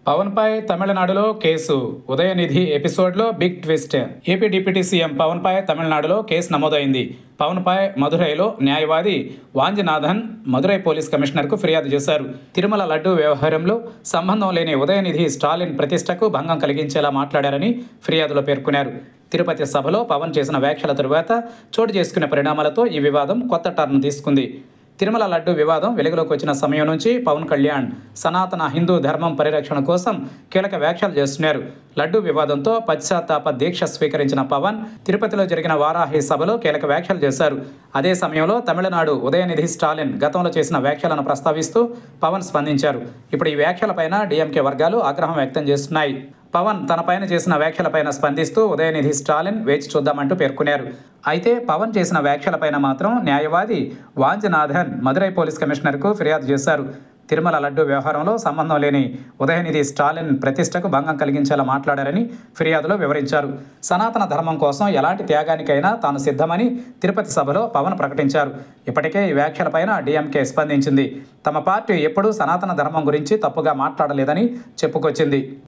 పవన్పై తమిళనాడులో కేసు. ఉదయనిధి ఎపిసోడ్లో big twist. AP deputy CM పవన్పై తమిళనాడులో కేసు నమోదైంది. పవన్పై మదురైలో న్యాయవాది వాంజినాథన్ మదురై పోలీస్ కమిషనర్కు ఫిర్యాదు చేశారు. తిరుమల లడ్డూ వ్యవహారంలో సంబంధం లేని ఉదయనిధి స్టాలిన్ ప్రతిష్టకు భంగం కలిగించేలా మాట్లాడారని ఫిర్యాదులో పేర్కొన్నారు. తిరుపతి సభలో పవన్ చేసిన వ్యాఖ్యల తరువాత చోటు చేసుకున్న పరిణామాలతో ఈ వివాదం కొత్త టర్న్ తీసుకుంది. తిరుమల లడ్డు వివాదం వెలుగులోకి వచ్చిన సమయం నుంచి పవన్ కళ్యాణ్ సనాతన హిందూ ధర్మం పరిరక్షణ కోసం కీలక వ్యాఖ్యలు చేస్తున్నారు. లడ్డు వివాదంతో పశ్చాత్తాప దీక్ష స్వీకరించిన పవన్ తిరుపతిలో జరిగిన వారాహి సభలో కీలక వ్యాఖ్యలు చేశారు. అదే సమయంలో తమిళనాడు ఉదయనిధి స్టాలిన్ గతంలో చేసిన వ్యాఖ్యలను ప్రస్తావిస్తూ పవన్ స్పందించారు. ఇప్పుడు ఈ వ్యాఖ్యలపైన డీఎంకే వర్గాలు ఆగ్రహం వ్యక్తం చేస్తున్నాయి. పవన్ తనపైన చేసిన వ్యాఖ్యలపైన స్పందిస్తూ ఉదయనిధి స్టాలిన్ వేచి చూద్దామంటూ పేర్కొన్నారు. అయితే పవన్ చేసిన వ్యాఖ్యలపైన మాత్రం న్యాయవాది వాంజినాథన్ మదురై పోలీస్ కమిషనర్కు ఫిర్యాదు చేశారు. తిరుమల లడ్డు వ్యవహారంలో సంబంధం లేని ఉదయనిధి స్టాలిన్ ప్రతిష్టకు భంగం కలిగించేలా మాట్లాడారని ఫిర్యాదులో వివరించారు. సనాతన ధర్మం కోసం ఎలాంటి త్యాగానికైనా తాను సిద్ధమని తిరుపతి సభలో పవన్ ప్రకటించారు. ఇప్పటికే ఈ వ్యాఖ్యలపైన డీఎంకే స్పందించింది. తమ పార్టీ ఎప్పుడూ సనాతన ధర్మం గురించి తప్పుగా మాట్లాడలేదని చెప్పుకొచ్చింది.